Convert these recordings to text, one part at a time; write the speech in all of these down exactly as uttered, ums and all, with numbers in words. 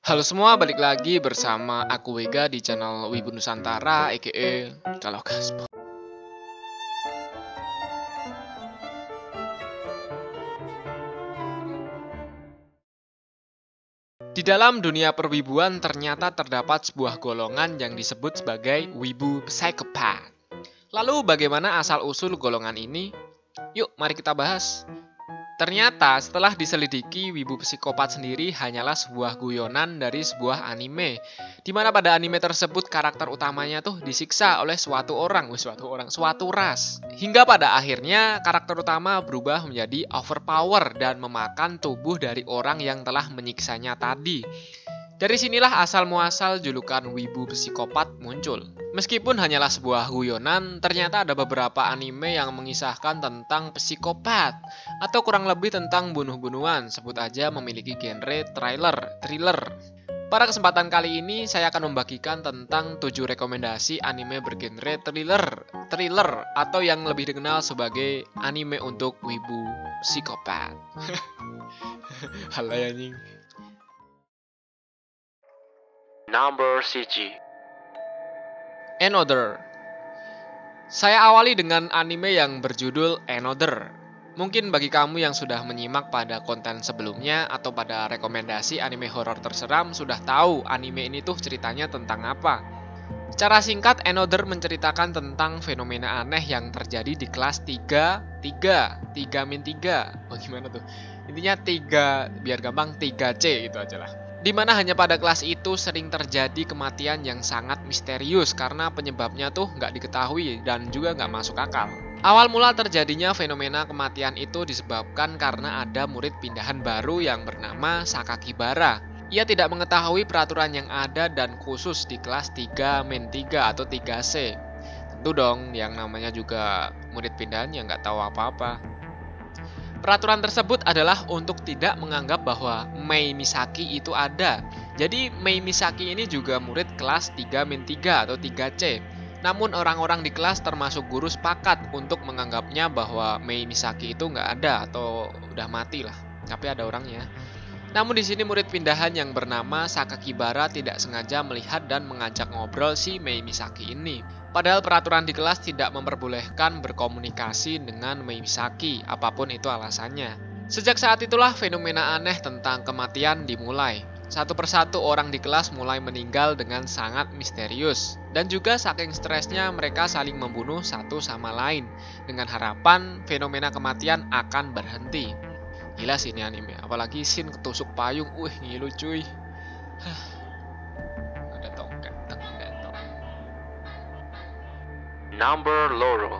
Halo semua, balik lagi bersama aku Wega di channel Wibu Nusantara aka Kalau Gaspol. Di dalam dunia perwibuan ternyata terdapat sebuah golongan yang disebut sebagai wibu psikopat. Lalu bagaimana asal-usul golongan ini? Yuk, mari kita bahas. Ternyata setelah diselidiki, wibu psikopat sendiri hanyalah sebuah guyonan dari sebuah anime, di mana pada anime tersebut karakter utamanya tuh disiksa oleh suatu orang, suatu orang, suatu ras. Hingga pada akhirnya karakter utama berubah menjadi overpower dan memakan tubuh dari orang yang telah menyiksanya tadi. Dari sinilah asal muasal julukan wibu psikopat muncul. Meskipun hanyalah sebuah guyonan, ternyata ada beberapa anime yang mengisahkan tentang psikopat atau kurang lebih tentang bunuh-bunuhan, sebut aja memiliki genre trailer, thriller. Pada kesempatan kali ini saya akan membagikan tentang tujuh rekomendasi anime bergenre thriller, thriller atau yang lebih dikenal sebagai anime untuk wibu psikopat. Halo anjing. Number siji. Another. Saya awali dengan anime yang berjudul Another. Mungkin bagi kamu yang sudah menyimak pada konten sebelumnya atau pada rekomendasi anime horor terseram sudah tahu anime ini tuh ceritanya tentang apa. Secara singkat, Another menceritakan tentang fenomena aneh yang terjadi di kelas tiga, tiga, tiga min tiga. Bagaimana tuh? Intinya tiga, biar gampang tiga C gitu aja lah. Di mana hanya pada kelas itu sering terjadi kematian yang sangat misterius karena penyebabnya tuh nggak diketahui dan juga nggak masuk akal. Awal mula terjadinya fenomena kematian itu disebabkan karena ada murid pindahan baru yang bernama Sakakibara. Ia tidak mengetahui peraturan yang ada dan khusus di kelas tiga min tiga atau tiga C. Tentu dong, yang namanya juga murid pindahan yang nggak tahu apa-apa. Peraturan tersebut adalah untuk tidak menganggap bahwa Mei Misaki itu ada. Jadi Mei Misaki ini juga murid kelas tiga min tiga atau tiga C. Namun orang-orang di kelas termasuk guru sepakat untuk menganggapnya bahwa Mei Misaki itu nggak ada atau udah mati lah. Tapi ada orangnya. Namun di sini murid pindahan yang bernama Sakakibara tidak sengaja melihat dan mengajak ngobrol si Mei Misaki ini. Padahal peraturan di kelas tidak memperbolehkan berkomunikasi dengan Mei Misaki, apapun itu alasannya. Sejak saat itulah fenomena aneh tentang kematian dimulai. Satu persatu orang di kelas mulai meninggal dengan sangat misterius. Dan juga saking stresnya mereka saling membunuh satu sama lain, dengan harapan fenomena kematian akan berhenti. Gila sih ini anime, apalagi scene ketusuk payung, wih ngilu cuy. Ada tongkat, tongkat, tongkat. Number loro.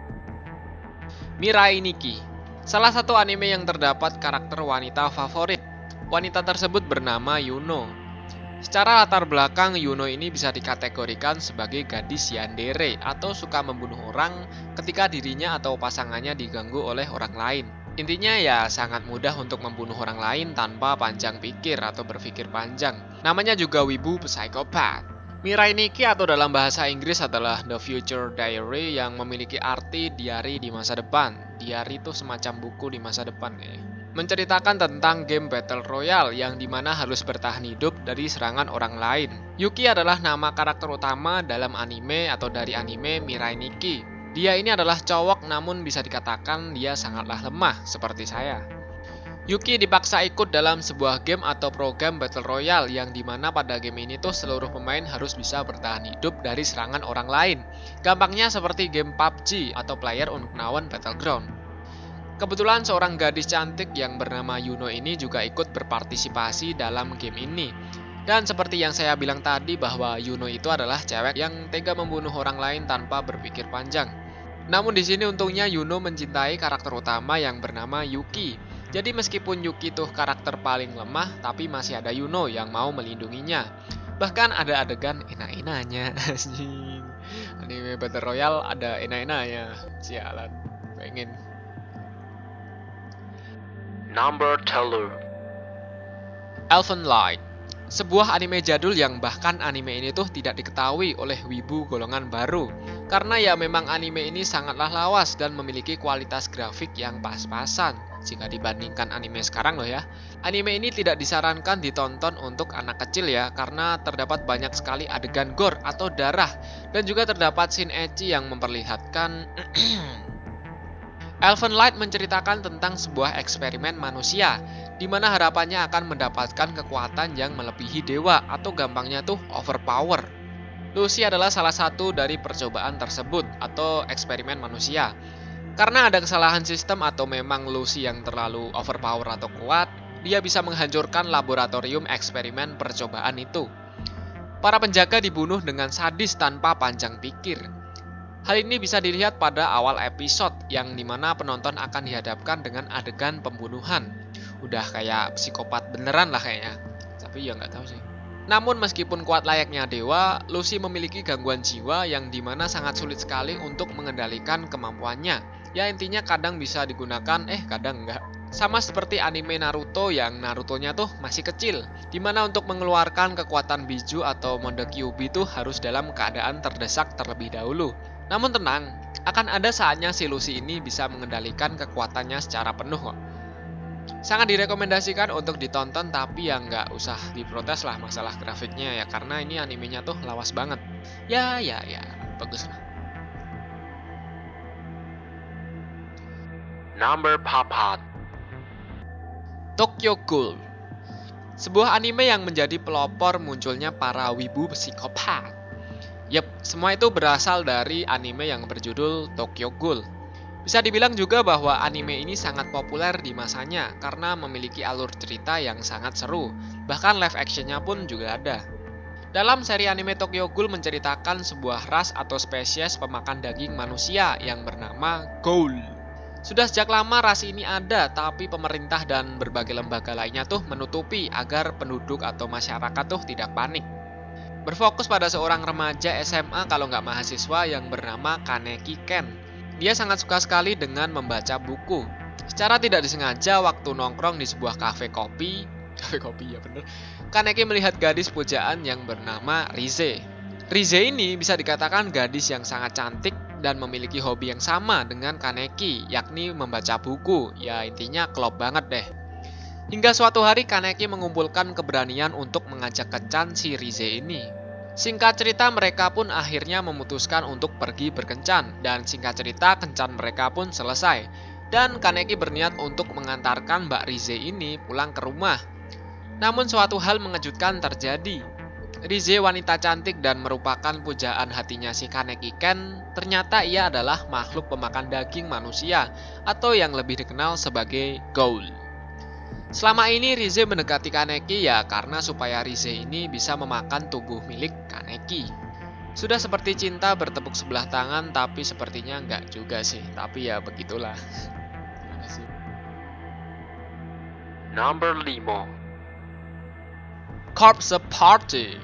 Mirai Nikki, salah satu anime yang terdapat karakter wanita favorit. Wanita tersebut bernama Yuno. Secara latar belakang, Yuno ini bisa dikategorikan sebagai gadis yandere atau suka membunuh orang ketika dirinya atau pasangannya diganggu oleh orang lain. Intinya ya sangat mudah untuk membunuh orang lain tanpa panjang pikir atau berpikir panjang. Namanya juga wibu psikopat. Mirai Nikki atau dalam bahasa Inggris adalah The Future Diary yang memiliki arti diari di masa depan. Diari itu semacam buku di masa depan ya. Menceritakan tentang game Battle Royale yang dimana harus bertahan hidup dari serangan orang lain. Yuki adalah nama karakter utama dalam anime atau dari anime Mirai Nikki. Dia ini adalah cowok namun bisa dikatakan dia sangatlah lemah seperti saya. Yuki dipaksa ikut dalam sebuah game atau program Battle Royale yang dimana pada game ini tuh seluruh pemain harus bisa bertahan hidup dari serangan orang lain. Gampangnya seperti game P U B G atau PlayerUnknown's Battleground. Kebetulan seorang gadis cantik yang bernama Yuno ini juga ikut berpartisipasi dalam game ini. Dan seperti yang saya bilang tadi bahwa Yuno itu adalah cewek yang tega membunuh orang lain tanpa berpikir panjang. Namun di sini untungnya Yuno mencintai karakter utama yang bernama Yuki. Jadi meskipun Yuki tuh karakter paling lemah, tapi masih ada Yuno yang mau melindunginya. Bahkan ada adegan enak-enaknya. Anime Battle Royale ada enak-enaknya. Sialan, pengen. Number telu. Elfen Light. Sebuah anime jadul yang bahkan anime ini tuh tidak diketahui oleh wibu golongan baru. Karena ya memang anime ini sangatlah lawas dan memiliki kualitas grafik yang pas-pasan. Jika dibandingkan anime sekarang loh ya. Anime ini tidak disarankan ditonton untuk anak kecil ya, karena terdapat banyak sekali adegan gore atau darah. Dan juga terdapat scene ecchi yang memperlihatkan Elfen Light menceritakan tentang sebuah eksperimen manusia, di mana harapannya akan mendapatkan kekuatan yang melebihi dewa atau gampangnya tuh overpower. Lucy adalah salah satu dari percobaan tersebut atau eksperimen manusia. Karena ada kesalahan sistem atau memang Lucy yang terlalu overpower atau kuat, dia bisa menghancurkan laboratorium eksperimen percobaan itu. Para penjaga dibunuh dengan sadis tanpa panjang pikir. Hal ini bisa dilihat pada awal episode yang dimana penonton akan dihadapkan dengan adegan pembunuhan. Udah kayak psikopat beneran lah kayaknya. Tapi ya nggak tahu sih. Namun meskipun kuat layaknya dewa, Lucy memiliki gangguan jiwa yang dimana sangat sulit sekali untuk mengendalikan kemampuannya. Ya intinya kadang bisa digunakan, eh kadang enggak. Sama seperti anime Naruto yang Narutonya tuh masih kecil, dimana untuk mengeluarkan kekuatan Biju atau mode Kyuubi tuh harus dalam keadaan terdesak terlebih dahulu. Namun tenang, akan ada saatnya si Lucy ini bisa mengendalikan kekuatannya secara penuh kok. Sangat direkomendasikan untuk ditonton, tapi ya nggak usah diprotes lah masalah grafiknya ya, karena ini animenya tuh lawas banget. Ya, ya, ya, bagus lah. Number Papat. Tokyo Ghoul. Sebuah anime yang menjadi pelopor munculnya para wibu psikopat. Yep, semua itu berasal dari anime yang berjudul Tokyo Ghoul. Bisa dibilang juga bahwa anime ini sangat populer di masanya karena memiliki alur cerita yang sangat seru. Bahkan live actionnya pun juga ada. Dalam seri anime Tokyo Ghoul menceritakan sebuah ras atau spesies pemakan daging manusia yang bernama Ghoul. Sudah sejak lama ras ini ada, tapi pemerintah dan berbagai lembaga lainnya tuh menutupi agar penduduk atau masyarakat tuh tidak panik. Berfokus pada seorang remaja S M A kalau nggak mahasiswa yang bernama Kaneki Ken. Dia sangat suka sekali dengan membaca buku. Secara tidak disengaja waktu nongkrong di sebuah kafe kopi, kafe kopi ya bener, Kaneki melihat gadis pujaan yang bernama Rize. Rize ini bisa dikatakan gadis yang sangat cantik dan memiliki hobi yang sama dengan Kaneki, yakni membaca buku. Ya intinya klop banget deh. Hingga suatu hari Kaneki mengumpulkan keberanian untuk mengajak kencan si Rize ini. Singkat cerita mereka pun akhirnya memutuskan untuk pergi berkencan, dan singkat cerita kencan mereka pun selesai. Dan Kaneki berniat untuk mengantarkan Mbak Rize ini pulang ke rumah. Namun suatu hal mengejutkan terjadi. Rize wanita cantik dan merupakan pujaan hatinya si Kaneki Ken, ternyata ia adalah makhluk pemakan daging manusia atau yang lebih dikenal sebagai Ghoul. Selama ini Rize mendekati Kaneki ya karena supaya Rize ini bisa memakan tubuh milik Kaneki. Sudah seperti cinta bertepuk sebelah tangan, tapi sepertinya enggak juga sih. Tapi ya begitulah. Terima kasih. Number lima. Corpse Party.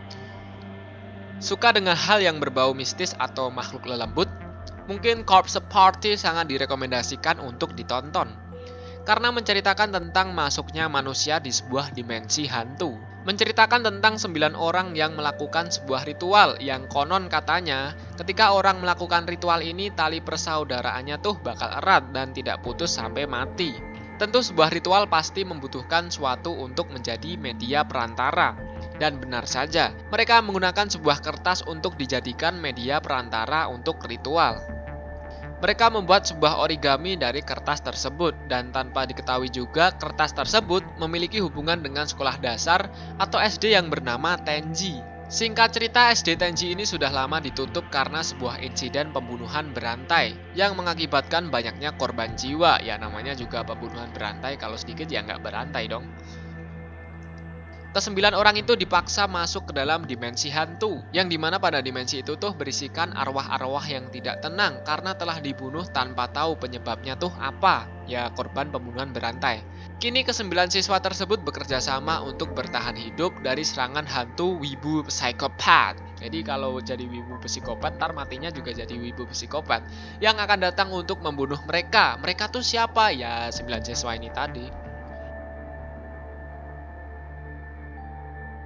Suka dengan hal yang berbau mistis atau makhluk lelembut? Mungkin Corpse Party sangat direkomendasikan untuk ditonton. Karena menceritakan tentang masuknya manusia di sebuah dimensi hantu. Menceritakan tentang sembilan orang yang melakukan sebuah ritual yang konon katanya ketika orang melakukan ritual ini tali persaudaraannya tuh bakal erat dan tidak putus sampai mati. Tentu sebuah ritual pasti membutuhkan suatu untuk menjadi media perantara. Dan benar saja, mereka menggunakan sebuah kertas untuk dijadikan media perantara untuk ritual. Mereka membuat sebuah origami dari kertas tersebut, dan tanpa diketahui juga kertas tersebut memiliki hubungan dengan sekolah dasar atau S D yang bernama Tenji. Singkat cerita, S D Tenji ini sudah lama ditutup karena sebuah insiden pembunuhan berantai yang mengakibatkan banyaknya korban jiwa. Ya namanya juga pembunuhan berantai, kalau sedikit ya nggak berantai dong. Kesembilan orang itu dipaksa masuk ke dalam dimensi hantu, yang dimana pada dimensi itu tuh berisikan arwah-arwah yang tidak tenang karena telah dibunuh tanpa tahu penyebabnya tuh apa, ya korban pembunuhan berantai. Kini kesembilan siswa tersebut bekerja sama untuk bertahan hidup dari serangan hantu wibu psikopat. Jadi kalau jadi wibu psikopat, ntar matinya juga jadi wibu psikopat yang akan datang untuk membunuh mereka. Mereka tuh siapa? Ya sembilan siswa ini tadi.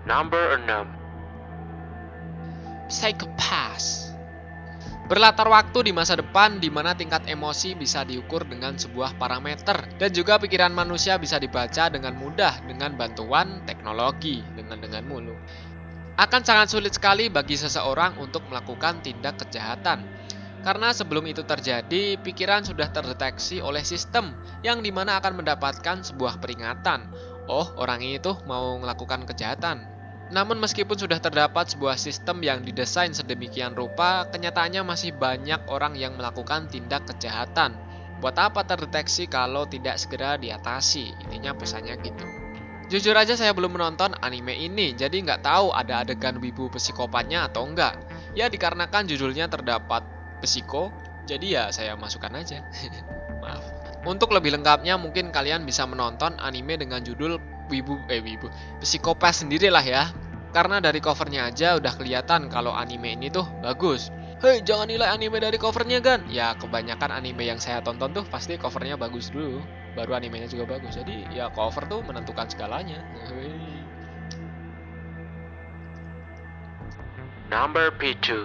Number enam. Psychopath. Berlatar waktu di masa depan di mana tingkat emosi bisa diukur dengan sebuah parameter dan juga pikiran manusia bisa dibaca dengan mudah dengan bantuan teknologi dengan dengan mulu. Akan sangat sulit sekali bagi seseorang untuk melakukan tindak kejahatan. Karena sebelum itu terjadi, pikiran sudah terdeteksi oleh sistem yang dimana akan mendapatkan sebuah peringatan. Oh, orang itu mau melakukan kejahatan. Namun meskipun sudah terdapat sebuah sistem yang didesain sedemikian rupa, kenyataannya masih banyak orang yang melakukan tindak kejahatan. Buat apa terdeteksi kalau tidak segera diatasi? Intinya pesannya gitu. Jujur aja saya belum menonton anime ini, jadi nggak tahu ada adegan wibu psikopatnya atau enggak. Ya dikarenakan judulnya terdapat psiko, jadi ya saya masukkan aja. Maaf. Untuk lebih lengkapnya mungkin kalian bisa menonton anime dengan judul Wibu eh Wibu Psikopath sendirilah ya. Karena dari covernya aja udah kelihatan kalau anime ini tuh bagus. Hei, jangan nilai anime dari covernya kan? Ya kebanyakan anime yang saya tonton tuh pasti covernya bagus dulu, baru animenya juga bagus. Jadi ya cover tuh menentukan segalanya. Number tujuh.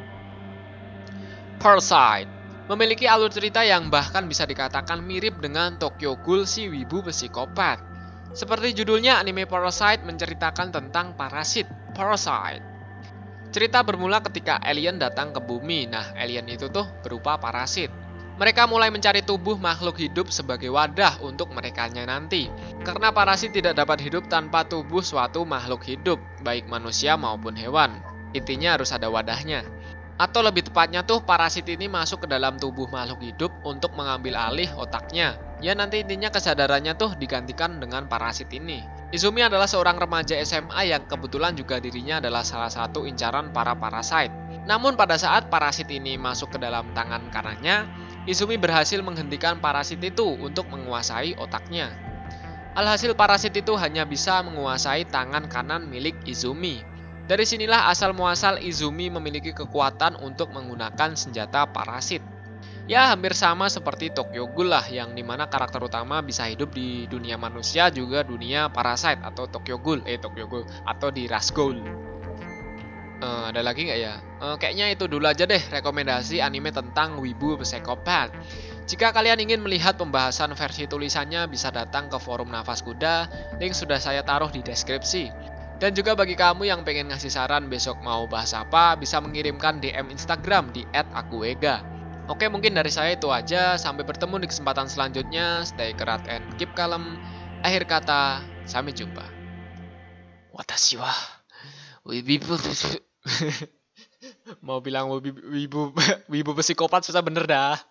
Parasite memiliki alur cerita yang bahkan bisa dikatakan mirip dengan Tokyo Ghoul si wibu psikopat. Seperti judulnya, anime Parasite menceritakan tentang parasit, parasite. Cerita bermula ketika alien datang ke bumi. Nah, alien itu tuh berupa parasit. Mereka mulai mencari tubuh makhluk hidup sebagai wadah untuk merekanya nanti. Karena parasit tidak dapat hidup tanpa tubuh suatu makhluk hidup, baik manusia maupun hewan. Intinya harus ada wadahnya. Atau lebih tepatnya tuh parasit ini masuk ke dalam tubuh makhluk hidup untuk mengambil alih otaknya. Ya nanti intinya kesadarannya tuh digantikan dengan parasit ini. Izumi adalah seorang remaja S M A yang kebetulan juga dirinya adalah salah satu incaran para parasite. Namun pada saat parasit ini masuk ke dalam tangan kanannya, Izumi berhasil menghentikan parasit itu untuk menguasai otaknya. Alhasil parasit itu hanya bisa menguasai tangan kanan milik Izumi. Dari sinilah asal muasal Izumi memiliki kekuatan untuk menggunakan senjata parasit. Ya hampir sama seperti Tokyo Ghoul lah, yang dimana karakter utama bisa hidup di dunia manusia juga dunia parasite atau Tokyo Ghoul, eh Tokyo Ghoul atau di Rasghoul. Uh, ada lagi nggak ya? Uh, kayaknya itu dulu aja deh rekomendasi anime tentang wibu psikopat. Jika kalian ingin melihat pembahasan versi tulisannya bisa datang ke forum Nafas Kuda, link sudah saya taruh di deskripsi. Dan juga bagi kamu yang pengen ngasih saran besok mau bahas apa, bisa mengirimkan D M Instagram di et akuega. Oke, mungkin dari saya itu aja. Sampai bertemu di kesempatan selanjutnya. Stay kerat and keep calm. Akhir kata, sampai jumpa. Watashi wa wibu mau bilang wibu wibu psikopat susah bener dah.